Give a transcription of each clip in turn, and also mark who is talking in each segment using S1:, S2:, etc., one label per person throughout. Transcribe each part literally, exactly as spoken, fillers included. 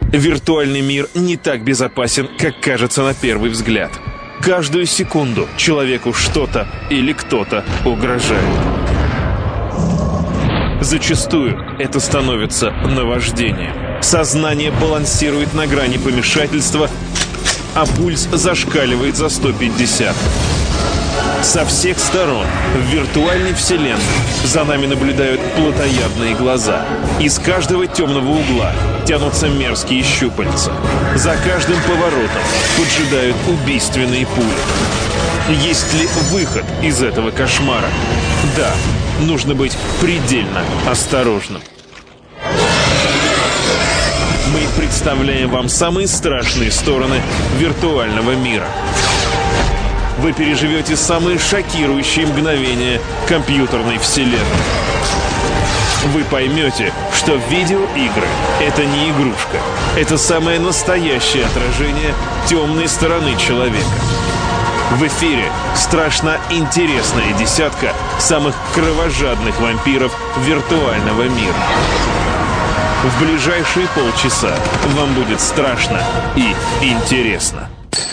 S1: Виртуальный мир не так безопасен, как кажется на первый взгляд. Каждую секунду человеку что-то или кто-то угрожает. Зачастую это становится наваждением. Сознание балансирует на грани помешательства, а пульс зашкаливает за сто пятьдесят. Со всех сторон в виртуальной вселенной за нами наблюдают плотоядные глаза. Из каждого темного угла тянутся мерзкие щупальца. За каждым поворотом поджидают убийственные пули. Есть ли выход из этого кошмара? Да, нужно быть предельно осторожным. Мы представляем вам самые страшные стороны виртуального мира. Вы переживете самые шокирующие мгновения компьютерной вселенной. Вы поймете, что видеоигры — это не игрушка. Это самое настоящее отражение темной стороны человека. В эфире страшно интересная десятка самых кровожадных вампиров виртуального мира. В ближайшие полчаса вам будет страшно и интересно.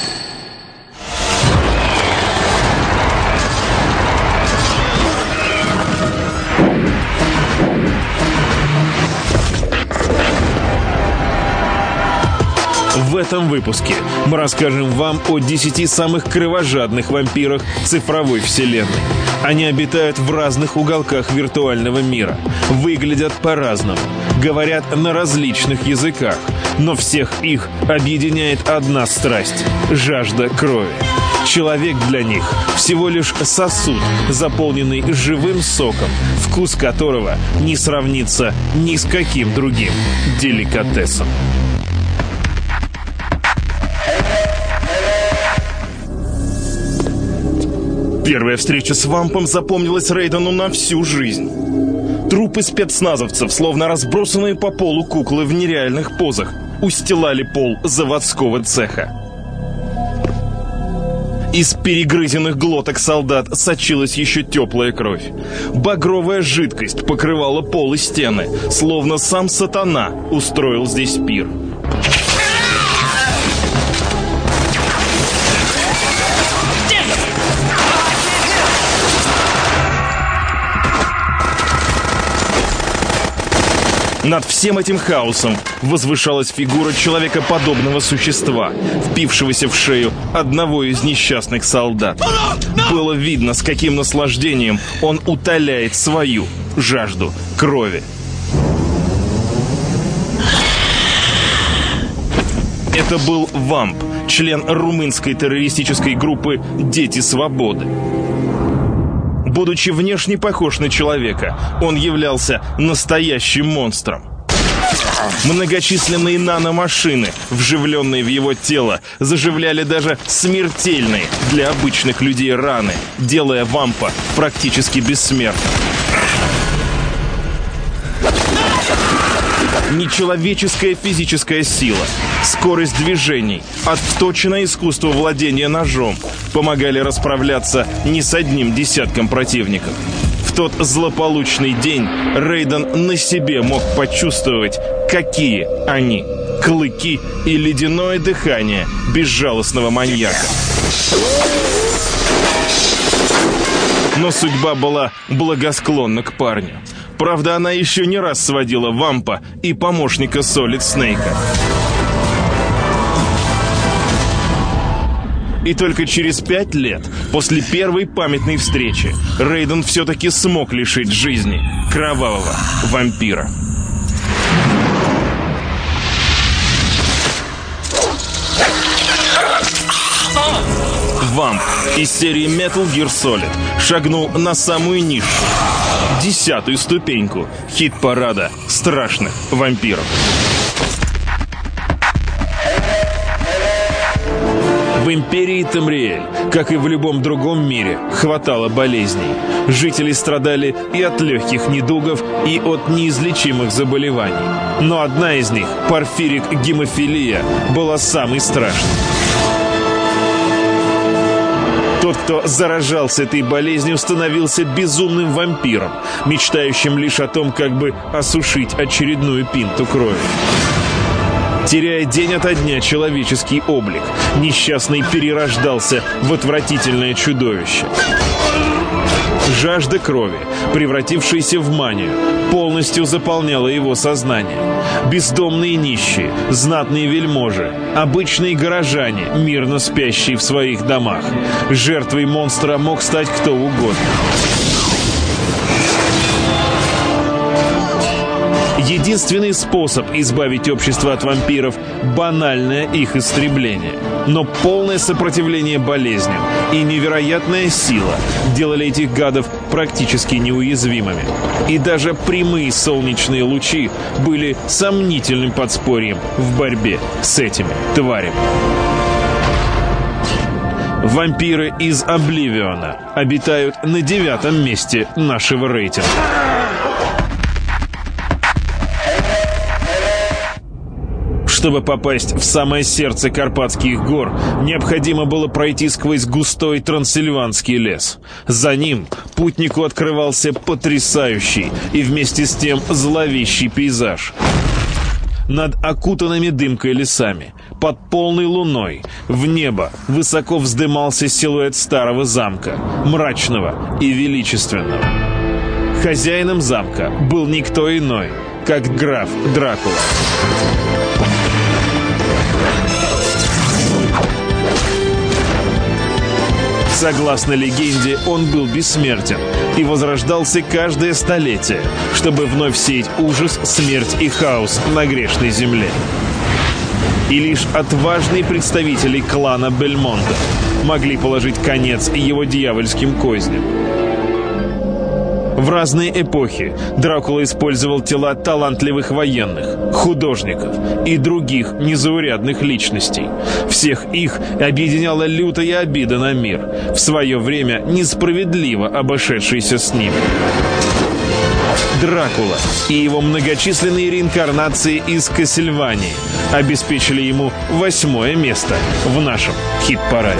S1: В этом выпуске мы расскажем вам о десяти самых кровожадных вампирах цифровой вселенной. Они обитают в разных уголках виртуального мира, выглядят по-разному, говорят на различных языках, но всех их объединяет одна страсть – жажда крови. Человек для них всего лишь сосуд, заполненный живым соком, вкус которого не сравнится ни с каким другим деликатесом.
S2: Первая встреча с вампом запомнилась Рейдену на всю жизнь. Трупы спецназовцев, словно разбросанные по полу куклы в нереальных позах, устилали пол заводского цеха. Из перегрызенных глоток солдат сочилась еще теплая кровь. Багровая жидкость покрывала пол и стены, словно сам сатана устроил здесь пир. Над всем этим хаосом возвышалась фигура человекоподобного существа, впившегося в шею одного из несчастных солдат. Было видно, с каким наслаждением он утоляет свою жажду крови. Это был вамп, член румынской террористической группы «Дети свободы». Будучи внешне похож на человека, он являлся настоящим монстром. Многочисленные наномашины, вживленные в его тело, заживляли даже смертельные для обычных людей раны, делая вампа практически бессмертным. Нечеловеческая физическая сила, скорость движений, отточенное искусство владения ножом помогали расправляться не с одним десятком противников. В тот злополучный день Рейден на себе мог почувствовать, какие они — клыки и ледяное дыхание безжалостного маньяка. Но судьба была благосклонна к парню. Правда, она еще не раз сводила вампа и помощника Солид Снейка. И только через пять лет, после первой памятной встречи, Рейден все-таки смог лишить жизни кровавого вампира. Вамп из серии Metal Gear Solid шагнул на самую низшую, десятую ступеньку хит-парада страшных вампиров. В империи Тамриэль, как и в любом другом мире, хватало болезней. Жители страдали и от легких недугов, и от неизлечимых заболеваний. Но одна из них, порфирик-гемофилия, была самой страшной. Тот, кто заражался этой болезнью, становился безумным вампиром, мечтающим лишь о том, как бы осушить очередную пинту крови.
S1: Теряя день ото дня человеческий облик, несчастный перерождался в отвратительное чудовище. Жажда крови, превратившаяся в манию, полностью заполняла его сознание. Бездомные нищие, знатные вельможи, обычные горожане, мирно спящие в своих домах. Жертвой монстра мог стать кто угодно. Единственный способ избавить общество от вампиров – банальное их истребление. Но полное сопротивление болезням и невероятная сила делали этих гадов практически неуязвимыми. И даже прямые солнечные лучи были сомнительным подспорьем в борьбе с этими тварями. Вампиры из Обливиона обитают на девятом месте нашего рейтинга. Чтобы попасть в самое сердце Карпатских гор, необходимо было пройти сквозь густой трансильванский лес. За ним путнику открывался потрясающий и вместе с тем зловещий пейзаж. Над окутанными дымкой лесами, под полной луной, в небо высоко вздымался силуэт старого замка, мрачного и величественного. Хозяином замка был никто иной, как граф Дракула. Согласно легенде, он был бессмертен и возрождался каждое столетие, чтобы вновь сеять ужас, смерть и хаос на грешной земле. И лишь отважные представители клана Бельмонта могли положить конец его дьявольским козням. В разные эпохи Дракула использовал тела талантливых военных, художников и других незаурядных личностей. Всех их объединяла лютая обида на мир, в свое время несправедливо обошедшийся с ними. Дракула и его многочисленные реинкарнации из Кассельвании обеспечили ему восьмое место в нашем хит-параде.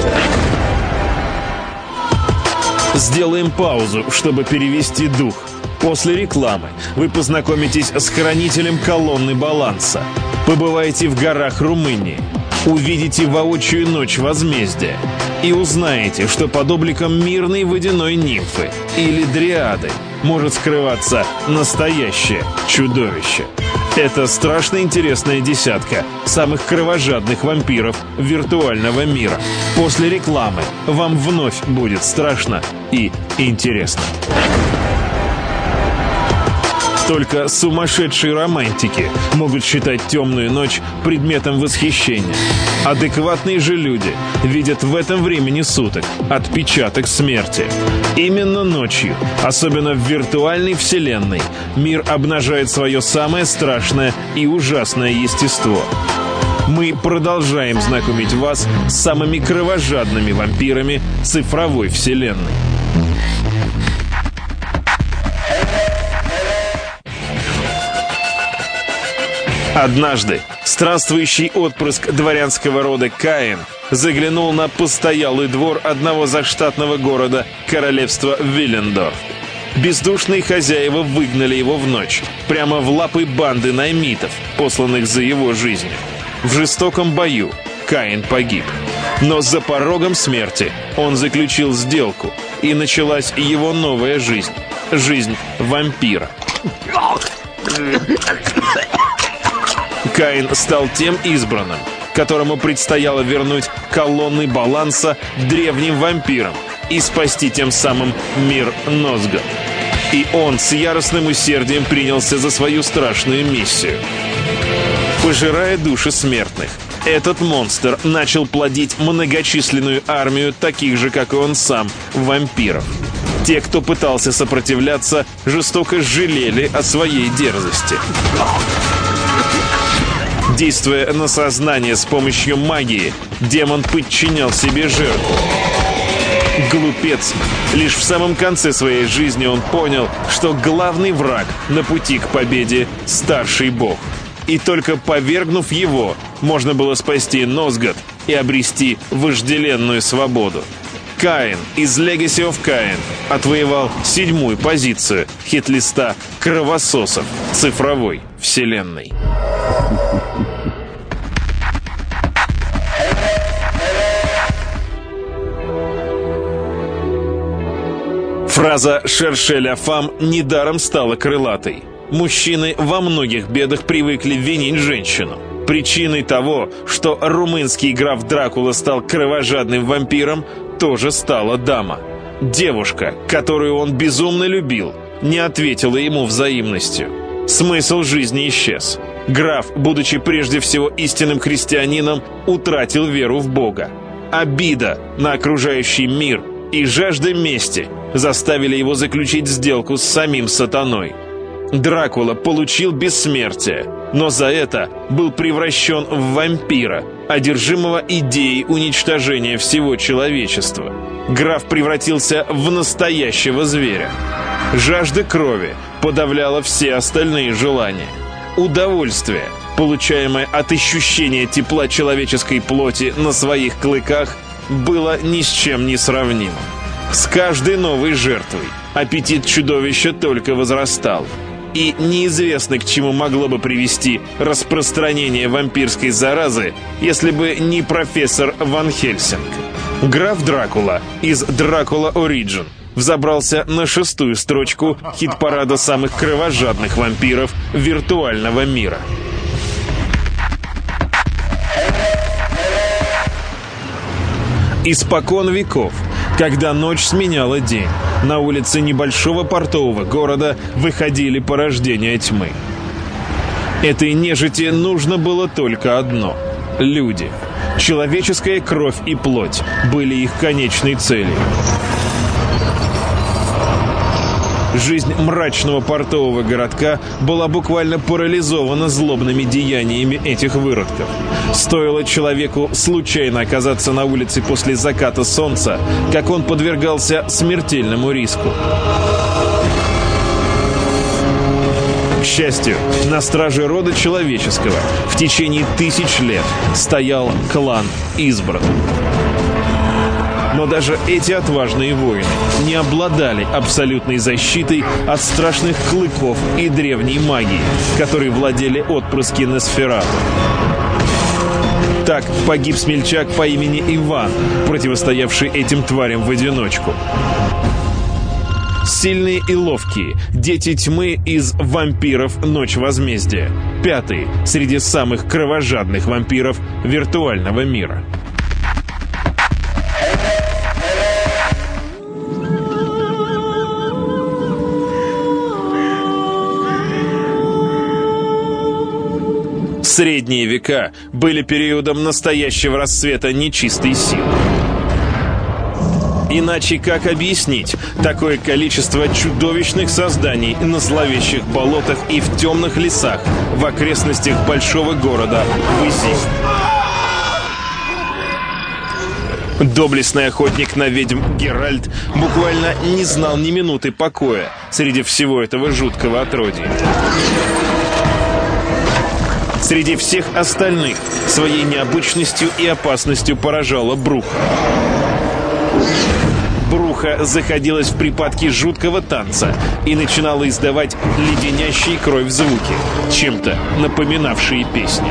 S1: Сделаем паузу, чтобы перевести дух. После рекламы вы познакомитесь с хранителем колонны баланса. Побываете в горах Румынии. Увидите воочию ночь возмездия. И узнаете, что под обликом мирной водяной нимфы или дриады может скрываться настоящее чудовище. Это страшно интересная десятка самых кровожадных вампиров виртуального мира. После рекламы вам вновь будет страшно и интересно. Только сумасшедшие романтики могут считать темную ночь предметом восхищения. Адекватные же люди видят в этом времени суток отпечаток смерти. Именно ночью, особенно в виртуальной вселенной, мир обнажает свое самое страшное и ужасное естество. Мы продолжаем знакомить вас с самыми кровожадными вампирами цифровой вселенной. Однажды странствующий отпрыск дворянского рода Каин заглянул на постоялый двор одного заштатного города королевства Виллендорф. Бездушные хозяева выгнали его в ночь, прямо в лапы банды наймитов, посланных за его жизнью. В жестоком бою Каин погиб. Но за порогом смерти он заключил сделку, и началась его новая жизнь. Жизнь вампира. Каин стал тем избранным, которому предстояло вернуть колонны баланса древним вампирам и спасти тем самым мир Нозгот. И он с яростным усердием принялся за свою страшную миссию. Пожирая души смертных, этот монстр начал плодить многочисленную армию таких же, как и он сам, вампиров. Те, кто пытался сопротивляться, жестоко жалели о своей дерзости. Действуя на сознание с помощью магии, демон подчинял себе жертву. Глупец. Лишь в самом конце своей жизни он понял, что главный враг на пути к победе — старший бог. И только повергнув его, можно было спасти Нозгот и обрести вожделенную свободу. Каин из Legacy of Kain отвоевал седьмую позицию хит-листа кровососов цифровой вселенной. Фраза «Шерше ля фам» недаром стала крылатой. Мужчины во многих бедах привыкли винить женщину. Причиной того, что румынский граф Дракула стал кровожадным вампиром, тоже стала дама. Девушка, которую он безумно любил, не ответила ему взаимностью. Смысл жизни исчез. Граф, будучи прежде всего истинным христианином, утратил веру в Бога. Обида на окружающий мир и жажда мести заставили его заключить сделку с самим сатаной. Дракула получил бессмертие, но за это был превращен в вампира, одержимого идеей уничтожения всего человечества. Граф превратился в настоящего зверя. Жажда крови подавляла все остальные желания. Удовольствие, получаемое от ощущения тепла человеческой плоти на своих клыках, было ни с чем не сравнимо. С каждой новой жертвой аппетит чудовища только возрастал. И неизвестно, к чему могло бы привести распространение вампирской заразы, если бы не профессор Ван Хельсинг. Граф Дракула из «Дракула Ориджин» взобрался на шестую строчку хит-парада самых кровожадных вампиров виртуального мира. Испокон веков, когда ночь сменяла день, на улицы небольшого портового города выходили порождения тьмы. Этой нежити нужно было только одно — люди. Человеческая кровь и плоть были их конечной целью. Жизнь мрачного портового городка была буквально парализована злобными деяниями этих выродков. Стоило человеку случайно оказаться на улице после заката солнца, как он подвергался смертельному риску. К счастью, на страже рода человеческого в течение тысяч лет стоял клан избранных. Но даже эти отважные воины не обладали абсолютной защитой от страшных клыков и древней магии, которой владели отпрыски Носферату. Так погиб смельчак по имени Иван, противостоявший этим тварям в одиночку. Сильные и ловкие, дети тьмы из вампиров «Ночь возмездия». Пятые среди самых кровожадных вампиров виртуального мира. Средние века были периодом настоящего расцвета нечистой силы. Иначе как объяснить такое количество чудовищных созданий на зловещих болотах и в темных лесах в окрестностях большого города Вызив? Доблестный охотник на ведьм Геральт буквально не знал ни минуты покоя среди всего этого жуткого отродья. Среди всех остальных своей необычностью и опасностью поражала Бруха. Бруха заходилась в припадки жуткого танца и начинала издавать леденящие кровь звуки, чем-то напоминавшие песни.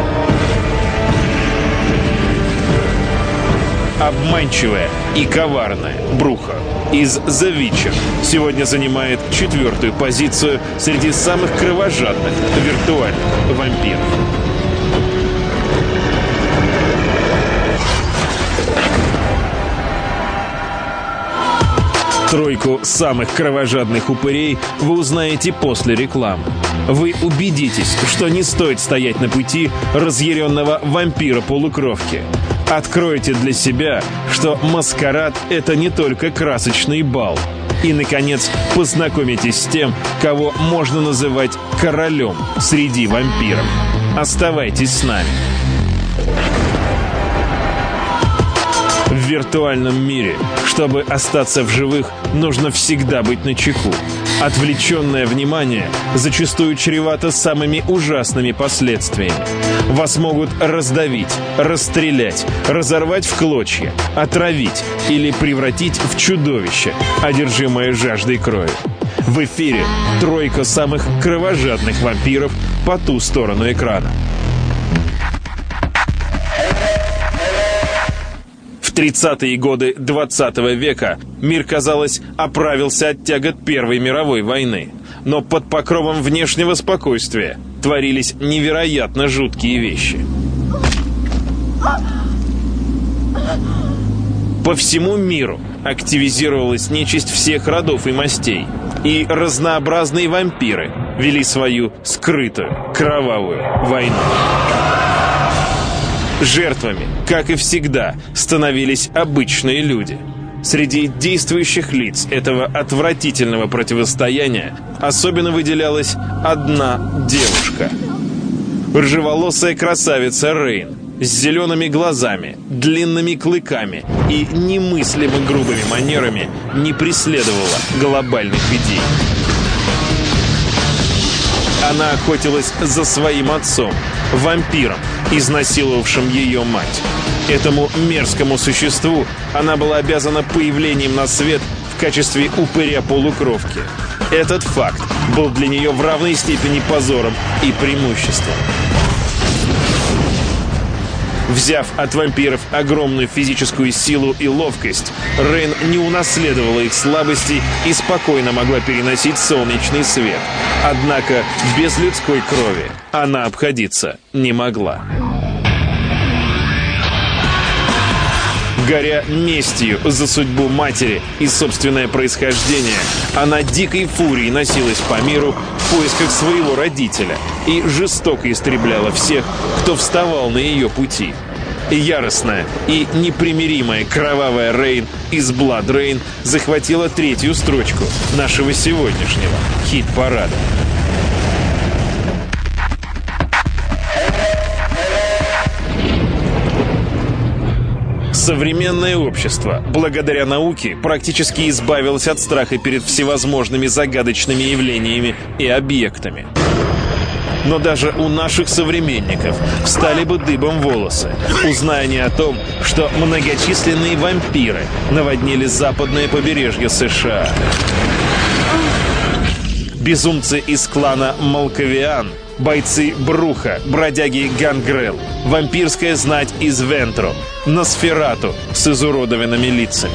S1: Обманчивая и коварная Бруха из The Witcher сегодня занимает четвертую позицию среди самых кровожадных виртуальных вампиров. Тройку самых кровожадных упырей вы узнаете после рекламы. Вы убедитесь, что не стоит стоять на пути разъяренного вампира-полукровки. Откройте для себя, что маскарад — это не только красочный бал. И, наконец, познакомитесь с тем, кого можно называть королем среди вампиров. Оставайтесь с нами. В виртуальном мире, чтобы остаться в живых, нужно всегда быть начеку. Отвлеченное внимание зачастую чревато самыми ужасными последствиями. Вас могут раздавить, расстрелять, разорвать в клочья, отравить или превратить в чудовище, одержимое жаждой крови. В эфире тройка самых кровожадных вампиров по ту сторону экрана.
S2: В тридцатые годы двадцатого века мир, казалось, оправился от тягот Первой мировой войны. Но под покровом внешнего спокойствия творились невероятно жуткие вещи. По всему миру активизировалась нечисть всех родов и мастей, и разнообразные вампиры вели свою скрытую, кровавую войну. Жертвами, как и всегда, становились обычные люди. Среди действующих лиц этого отвратительного противостояния особенно выделялась одна девушка. Рыжеволосая красавица Рейн с зелеными глазами, длинными клыками и немыслимо грубыми манерами не преследовала глобальных идей. Она охотилась за своим отцом, вампиром, изнасиловавшим ее мать. Этому мерзкому существу она была обязана появлением на свет в качестве упыря-полукровки. Этот факт был для нее в равной степени позором и преимуществом. Взяв от вампиров огромную физическую силу и ловкость, Рейн не унаследовала их слабости и спокойно могла переносить солнечный свет. Однако без людской крови она обходиться не могла. Горя местью за судьбу матери и собственное происхождение, она дикой фурией носилась по миру в поисках своего родителя и жестоко истребляла всех, кто вставал на ее пути. Яростная и непримиримая кровавая Рейн из Blood Rain захватила третью строчку нашего сегодняшнего хит-парада. Современное общество, благодаря науке, практически избавилось от страха перед всевозможными загадочными явлениями и объектами. Но даже у наших современников встали бы дыбом волосы, узная не о том, что многочисленные вампиры наводнили западное побережье США. Безумцы из клана Малковиан, бойцы Бруха, бродяги Гангрел, вампирская знать из Вентро, Носферату с изуродованными лицами.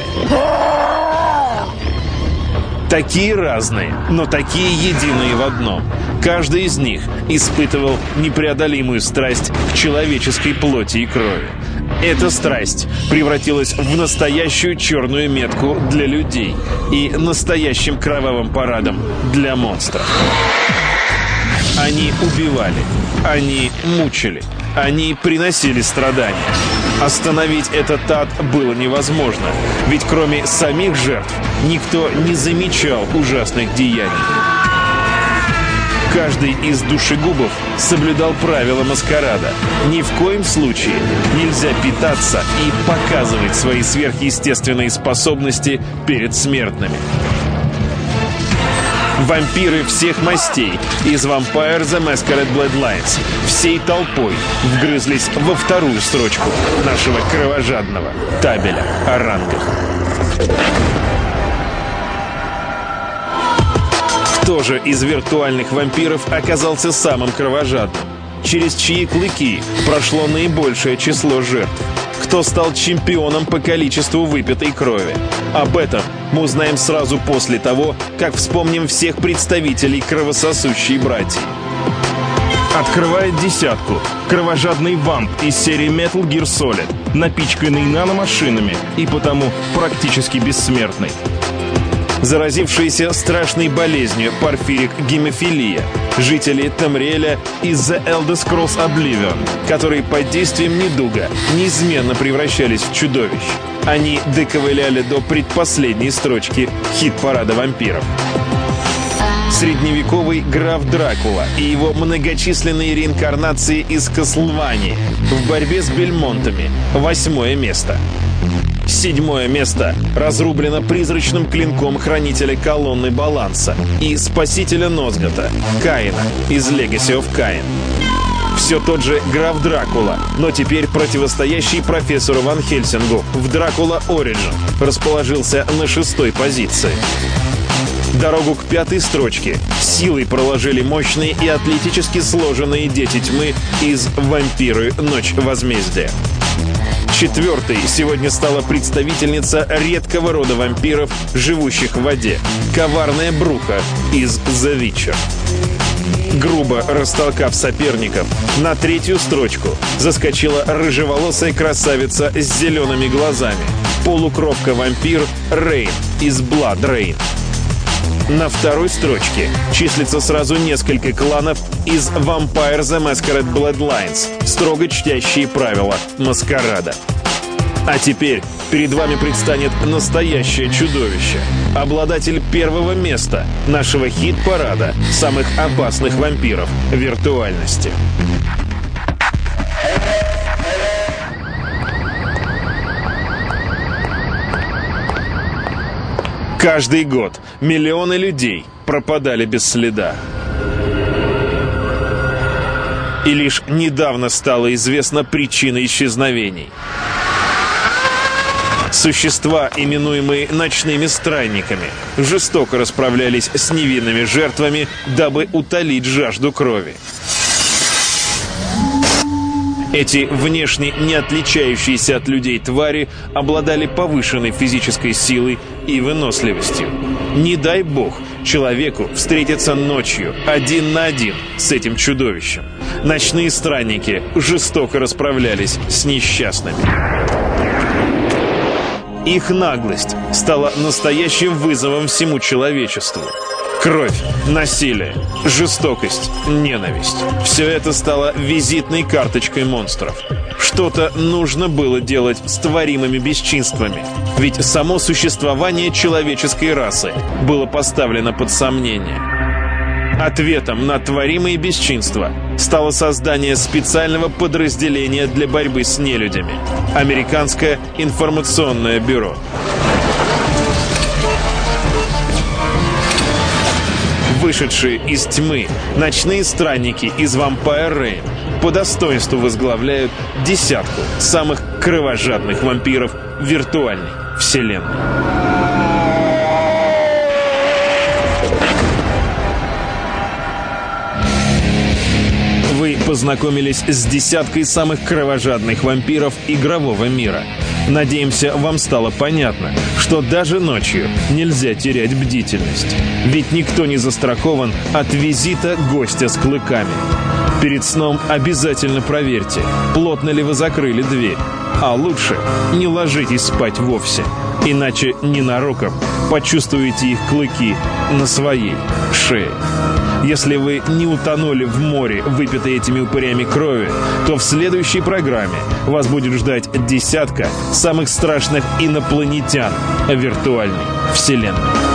S2: Такие разные, но такие единые в одном. Каждый из них испытывал непреодолимую страсть к человеческой плоти и крови. Эта страсть превратилась в настоящую черную метку для людей и настоящим кровавым парадом для монстров. Они убивали, они мучили, они приносили страдания. Остановить этот ад было невозможно, ведь кроме самих жертв никто не замечал ужасных деяний. Каждый из душегубов соблюдал правила маскарада. Ни в коем случае нельзя питаться и показывать свои сверхъестественные способности перед смертными. Вампиры всех мастей из Vampire the Masquerade Bloodlines всей толпой вгрызлись во вторую строчку нашего кровожадного табеля о рангах. Кто же из виртуальных вампиров оказался самым кровожадным? Через чьи клыки прошло наибольшее число жертв? Кто стал чемпионом по количеству выпитой крови? Об этом мы узнаем сразу после того, как вспомним всех представителей кровососущей братьи. Открывает десятку кровожадный вамп из серии Metal Gear Solid, напичканный наномашинами и потому практически бессмертный. Заразившиеся страшной болезнью порфирик гемофилия, жители Тамриэля из The Elder Scrolls Oblivion, которые под действием недуга неизменно превращались в чудовищ. Они доковыляли до предпоследней строчки хит-парада вампиров. Средневековый граф Дракула и его многочисленные реинкарнации из Каслвании в борьбе с бельмонтами. Восьмое место. Седьмое место разрублено призрачным клинком хранителя колонны баланса и спасителя Нозгота, Каина из Legacy of Kain. Все тот же граф Дракула, но теперь противостоящий профессору Ван Хельсингу в Дракула Origin расположился на шестой позиции. Дорогу к пятой строчке силой проложили мощные и атлетически сложенные дети тьмы из «Вампиры. Ночь возмездия».
S1: Четвертой сегодня стала представительница редкого рода вампиров, живущих в воде. Коварная Бруха из The Witcher. Грубо растолкав соперников, на третью строчку заскочила рыжеволосая красавица с зелеными глазами. Полукровка-вампир Рейн из Blood Rain. На второй строчке числится сразу несколько кланов из Vampire the Masquerade Bloodlines, строго чтящие правила маскарада. А теперь перед вами предстанет настоящее чудовище, обладатель первого места нашего хит-парада самых опасных вампиров виртуальности. Каждый год миллионы людей пропадали без следа. И лишь недавно стало известна причина исчезновений. Существа, именуемые ночными странниками, жестоко расправлялись с невинными жертвами, дабы утолить жажду крови. Эти внешне не отличающиеся от людей твари обладали повышенной физической силой и выносливостью. Не дай бог человеку встретиться ночью один на один с этим чудовищем. Ночные странники жестоко расправлялись с несчастными. Их наглость стала настоящим вызовом всему человечеству. Кровь, насилие, жестокость, ненависть. Все это стало визитной карточкой монстров. Что-то нужно было делать с творимыми бесчинствами. Ведь само существование человеческой расы было поставлено под сомнение. Ответом на творимые бесчинства стало создание специального подразделения для борьбы с нелюдями – Американское информационное бюро. Вышедшие из тьмы ночные странники из Vampire Rain по достоинству возглавляют десятку самых кровожадных вампиров виртуальной вселенной. Вы познакомились с десяткой самых кровожадных вампиров игрового мира. Надеемся, вам стало понятно, что даже ночью нельзя терять бдительность. Ведь никто не застрахован от визита гостя с клыками. Перед сном обязательно проверьте, плотно ли вы закрыли дверь. А лучше не ложитесь спать вовсе, иначе ненароком почувствуете их клыки на своей шее. Если вы не утонули в море, выпитой этими упырями крови, то в следующей программе вас будет ждать десятка самых страшных инопланетян виртуальной вселенной.